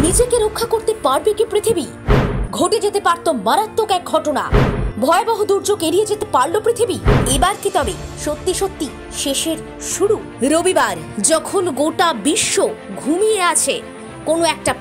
নিজেকে রক্ষা করতে পারবে কি পৃথিবী? ঘটে যেতে পারত মারাত্মক এক ঘটনা, ভয়াবহ দুর্যোগ এড়িয়ে যেতে পারল পৃথিবী। এবার কি তবে সত্যি সত্যি শেষের শুরু? রবিবার যখন গোটা বিশ্ব ঘুমিয়ে আছে কোনো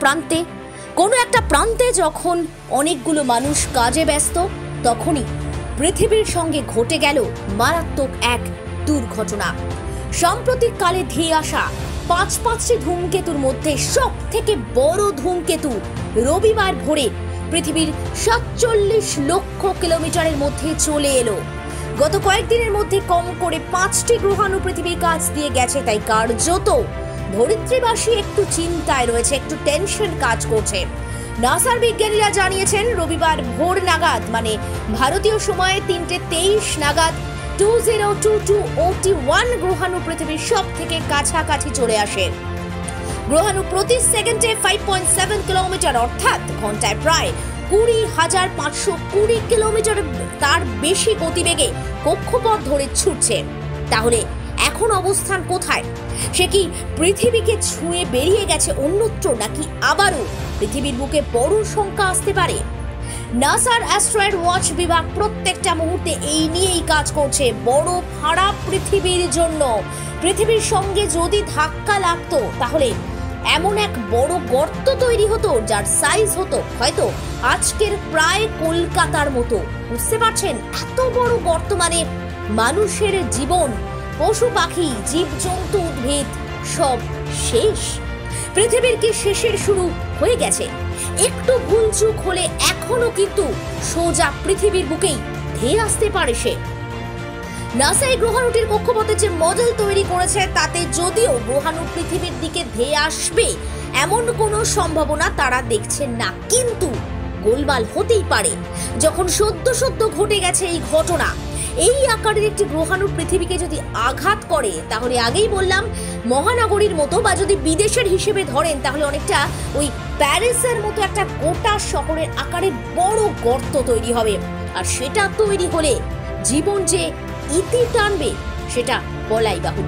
একটা প্রান্তে যখন অনেকগুলো মানুষ কাজে ব্যস্ত, তখনই পৃথিবীর সঙ্গে ঘটে গেল মারাত্মক এক দুর্ঘটনা। সাম্প্রতিককালে ধেয়ে আসা পাঁচটি ধূমকেতুর মধ্যে সব থেকে বড় ধূমকেতু রবিবার ভোরে পৃথিবীর 47 লক্ষ কিলোমিটারের মধ্যে চলে এলো। গত কয়েকদিনের মধ্যে কম করে 5টি গ্রহাণু পৃথিবীর কাছ দিয়ে গেছে, তাই কার্যত ধরিত্রীবাসী একটু চিন্তায় রয়েছে, একটু টেনশন কাজ করছে। নাসার বিজ্ঞানীরা জানিয়েছেন রবিবার ভোর নাগাদ, মানে ভারতীয় সময়ে 3:23 নাগাদ 2022 OT1 গ্রহাণু পৃথিবীর সব থেকে কাছাকাছি চলে আসে। গ্রহাণু প্রতি সেকেন্ডে 5.7 কিলোমিটার অর্থাৎ ঘন্টায় প্রায় 20,520 কিলোমিটার তার বেশি গতিবেগে কক্ষপথ ধরে ছুটছে। তাহলে এখন অবস্থান কোথায়? সে কি পৃথিবীকে ছুঁয়ে বেরিয়ে গেছে অন্যত্র, নাকি আবারও পৃথিবীর বুকে বড় শঙ্কা আসতে পারে? নাসার অ্যাস্ট্রয়েড ওয়াচ বিভাগ প্রত্যেকটা মুহূর্তে এই নিয়েই কাজ করছে। বড় ফাড়া পৃথিবীর জন্য, পৃথিবীর সঙ্গে যদি ধাক্কা লাগতো তাহলে এমন এক বড় গর্ত তৈরি হতো যার সাইজ হতো হয়তো আজকের প্রায় কলকাতার মতো। বুঝতে পারছেন? এত বড় গর্ত মানে মানুষের জীবন, পশু পাখি, জীবজন্তু, উদ্ভিদ সব শেষ। পৃথিবীর কি শেষের শুরু হয়ে গেছে? একটু ভুলচুক হলে এখনো কিন্তু সোজা পৃথিবীর বুকেই ধেয়ে আসতে পারে সে। নাসা এই গ্রহাণুটির কক্ষপথের যে মডেল তৈরি করেছে তাতে যদিও গ্রহাণু পৃথিবীর দিকে ধেয়ে আসবে এমন কোনো সম্ভাবনা তারা দেখছেন না, কিন্তু গোলমাল হতেই পারে। যখন সদ্য ঘটে গেছে এই ঘটনা, এই আকারের একটি গ্রহাণু পৃথিবীকে যদি আঘাত করে তাহলে আগেই বললাম মহানগরীর মতো, বা যদি বিদেশের হিসেবে ধরেন তাহলে অনেকটা ওই প্যারিসের মতো একটা গোটা শহরের আকারের বড় গর্ত তৈরি হবে। আর সেটা তৈরি হলে জীবন যে ইতি টানবে সেটা বলাই বাহুল্য।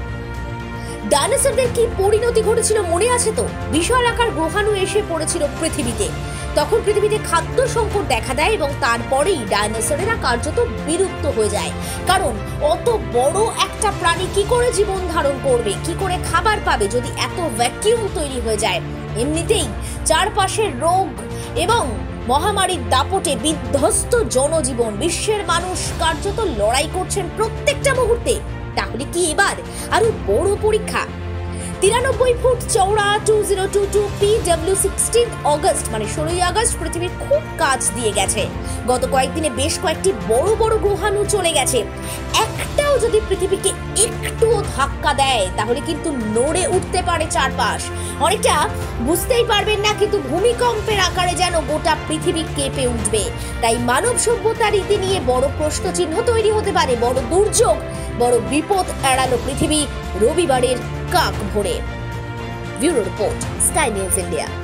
ডাইনোসরদের কি পরিণতি ঘটেছিল মনে আছে তো? বিশাল আকার গ্রহাণু এসে পড়েছিল পৃথিবীতে, তখন পৃথিবীতে খাদ্য সংকট দেখা দেয় এবং তারপরেই ডাইনোসরেরা কার্যত বিলুপ্ত হয়ে যায়। কারণ অত বড় একটা প্রাণী কি করে জীবন ধারণ করবে, কি করে খাবার পাবে যদি এত ভ্যাকিউম তৈরি হয়ে যায়? এমনিতেই চারপাশের রোগ এবং মহামারীর দাপটে বিধ্বস্ত জনজীবন, বিশ্বের মানুষ কার্যত লড়াই করছেন প্রত্যেকটা মুহূর্তে। তাহলে কি এবার আরো বড় পরীক্ষা? 93 ফুট চওড়া 2022 PW16 অগস্ট মানে 16ই আগস্ট পৃথিবীর খুব কাছ দিয়ে গেছে। গত কয়েকদিনে বেশ কয়েকটি বড় গ্রহাণু চলে গেছে। একটাও যদি পৃথিবীকে একটুও ধাক্কা দেয় তাহলে কিন্তু নড়ে উঠতে পারে চারপাশ। অনেকটা বুঝতেই পারবেন না, কিন্তু ভূমিকম্পের আকারে যেন গোটা পৃথিবী কেঁপে উঠবে। তাই মানব সভ্যতার রীতি নিয়ে বড় প্রশ্নচিহ্ন তৈরি হতে পারে। বড় দুর্যোগ, বড় বিপদ এড়ালো পৃথিবী রবিবারের কাক ভোরে। Bureau report, sky news India.